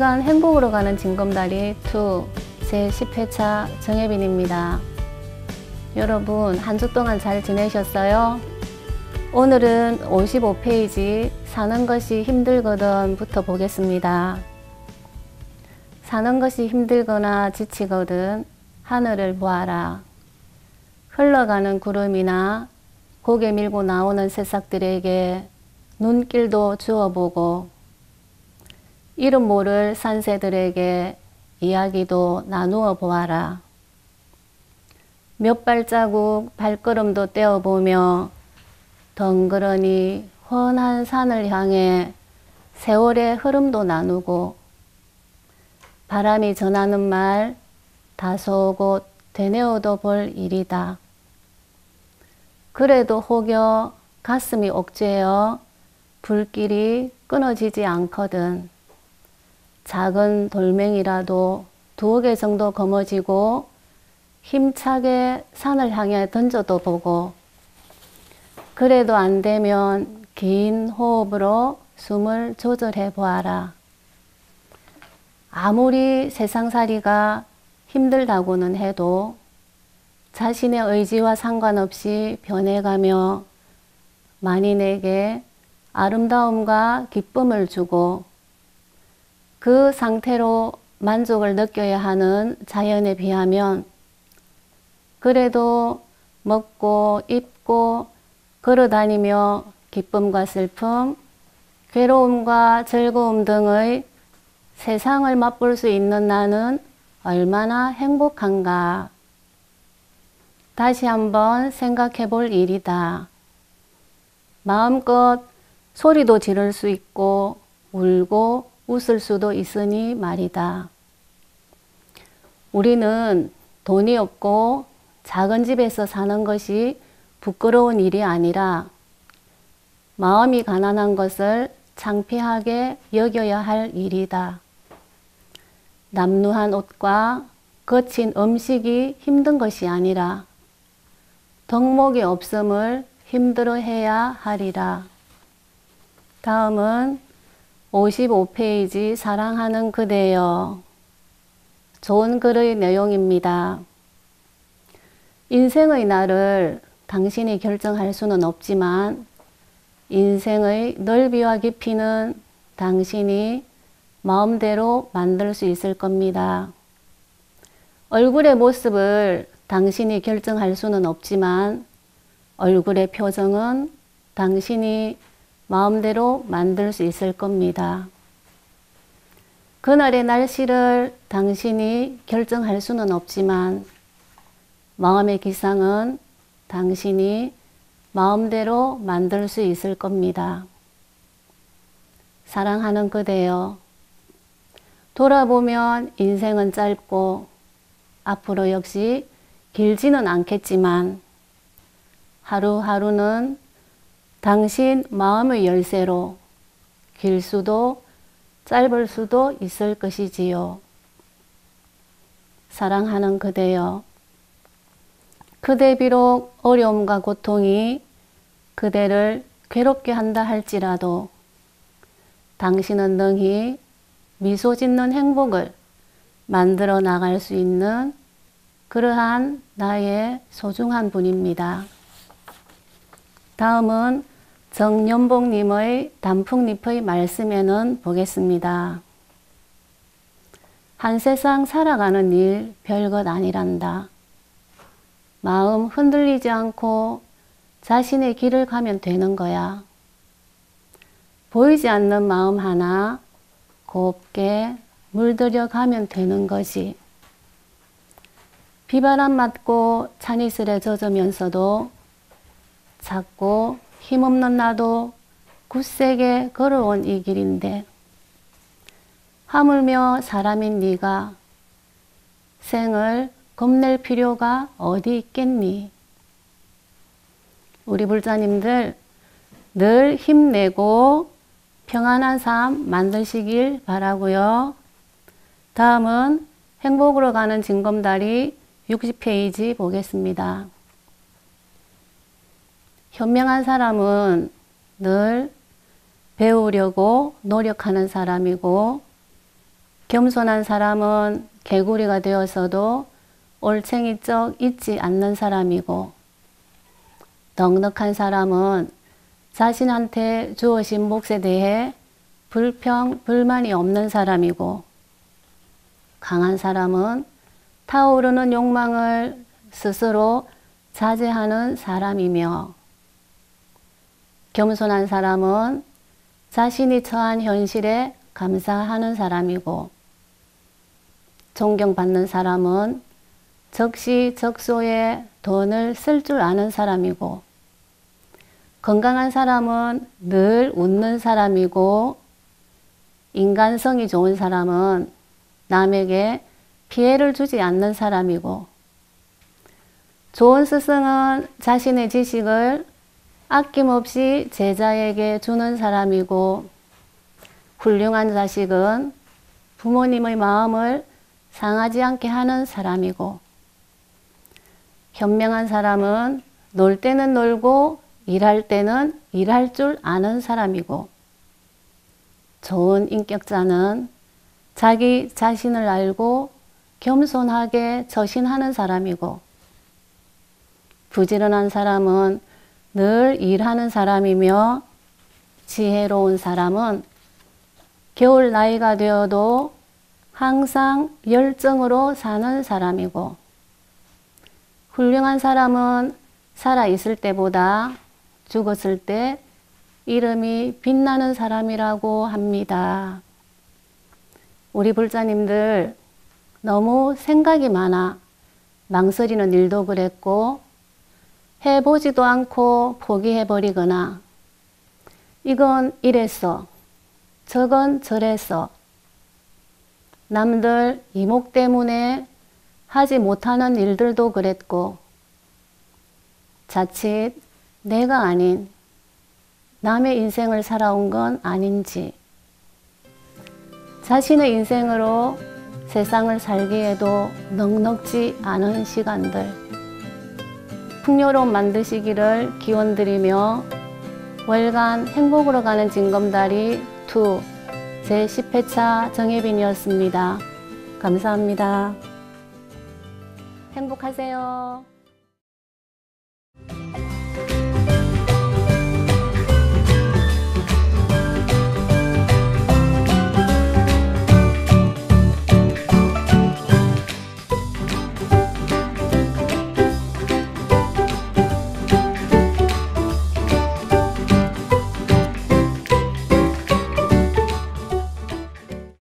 시간 행복으로 가는 징검다리 2 제10회차 정혜빈입니다. 여러분 한 주 동안 잘 지내셨어요? 오늘은 55페이지 사는 것이 힘들거든 부터 보겠습니다. 사는 것이 힘들거나 지치거든 하늘을 보아라. 흘러가는 구름이나 고개 밀고 나오는 새싹들에게 눈길도 주어보고 이름 모를 산새들에게 이야기도 나누어 보아라. 몇 발자국 발걸음도 떼어보며 덩그러니 훤한 산을 향해 세월의 흐름도 나누고 바람이 전하는 말 다소곳 되뇌어도 볼 일이다. 그래도 혹여 가슴이 옥죄어 불길이 끊어지지 않거든 작은 돌멩이라도 2개 정도 거머쥐고 힘차게 산을 향해 던져도 보고 그래도 안 되면 긴 호흡으로 숨을 조절해 보아라. 아무리 세상살이가 힘들다고는 해도 자신의 의지와 상관없이 변해가며 만인에게 아름다움과 기쁨을 주고 그 상태로 만족을 느껴야 하는 자연에 비하면 그래도 먹고 입고 걸어다니며 기쁨과 슬픔, 괴로움과 즐거움 등의 세상을 맛볼 수 있는 나는 얼마나 행복한가. 다시 한번 생각해 볼 일이다. 마음껏 소리도 지를 수 있고 울고 웃을 수도 있으니 말이다. 우리는 돈이 없고 작은 집에서 사는 것이 부끄러운 일이 아니라 마음이 가난한 것을 창피하게 여겨야 할 일이다. 남루한 옷과 거친 음식이 힘든 것이 아니라 덕목이 없음을 힘들어해야 하리라. 다음은 55페이지 사랑하는 그대여. 좋은 글의 내용입니다. 인생의 날을 당신이 결정할 수는 없지만 인생의 넓이와 깊이는 당신이 마음대로 만들 수 있을 겁니다. 얼굴의 모습을 당신이 결정할 수는 없지만 얼굴의 표정은 당신이 마음대로 만들 수 있을 겁니다. 그날의 날씨를 당신이 결정할 수는 없지만 마음의 기상은 당신이 마음대로 만들 수 있을 겁니다. 사랑하는 그대여. 돌아보면 인생은 짧고 앞으로 역시 길지는 않겠지만 하루하루는 당신 마음의 열쇠로 길 수도 짧을 수도 있을 것이지요. 사랑하는 그대여. 그대 비록 어려움과 고통이 그대를 괴롭게 한다 할지라도 당신은 능히 미소 짓는 행복을 만들어 나갈 수 있는 그러한 나의 소중한 분입니다. 다음은 정연복님의 단풍잎의 말씀에는 보겠습니다. 한 세상 살아가는 일 별것 아니란다. 마음 흔들리지 않고 자신의 길을 가면 되는 거야. 보이지 않는 마음 하나 곱게 물들여 가면 되는 거지. 비바람 맞고 찬이슬에 젖으면서도 작고 힘없는 나도 굳세게 걸어온 이 길인데 하물며 사람인 네가 생을 겁낼 필요가 어디 있겠니? 우리 불자님들 늘 힘내고 평안한 삶 만드시길 바라고요. 다음은 행복으로 가는 징검다리 60페이지 보겠습니다. 현명한 사람은 늘 배우려고 노력하는 사람이고 겸손한 사람은 개구리가 되어서도 올챙이 쩍 잊지 않는 사람이고, 넉넉한 사람은 자신한테 주어진 몫에 대해 불평, 불만이 없는 사람이고, 강한 사람은 타오르는 욕망을 스스로 자제하는 사람이며, 겸손한 사람은 자신이 처한 현실에 감사하는 사람이고, 존경받는 사람은 적시적소에 돈을 쓸 줄 아는 사람이고, 건강한 사람은 늘 웃는 사람이고, 인간성이 좋은 사람은 남에게 피해를 주지 않는 사람이고, 좋은 스승은 자신의 지식을 아낌없이 제자에게 주는 사람이고, 훌륭한 자식은 부모님의 마음을 상하지 않게 하는 사람이고, 현명한 사람은 놀 때는 놀고 일할 때는 일할 줄 아는 사람이고, 좋은 인격자는 자기 자신을 알고 겸손하게 처신하는 사람이고, 부지런한 사람은 늘 일하는 사람이며, 지혜로운 사람은 겨울 나이가 되어도 항상 열정으로 사는 사람이고, 훌륭한 사람은 살아있을 때보다 죽었을 때 이름이 빛나는 사람이라고 합니다. 우리 불자님들 너무 생각이 많아 망설이는 일도 그랬고, 해보지도 않고 포기해버리거나, 이건 이랬어, 저건 저랬어, 남들 이목 때문에 하지 못하는 일들도 그랬고, 자칫 내가 아닌 남의 인생을 살아온 건 아닌지, 자신의 인생으로 세상을 살기에도 넉넉지 않은 시간들, 풍요로움 만드시기를 기원드리며, 월간 행복으로 가는 징검다리 2 제10회차 정혜빈이었습니다. 감사합니다. 행복하세요.